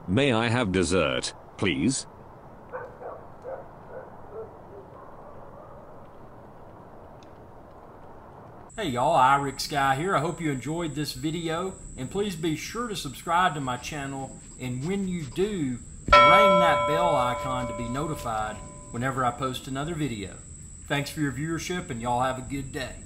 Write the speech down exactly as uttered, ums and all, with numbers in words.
May I have dessert, please? Hey y'all, iRick Guy here. I hope you enjoyed this video, and please be sure to subscribe to my channel, and when you do, ring that bell icon to be notified whenever I post another video. Thanks for your viewership, and y'all have a good day.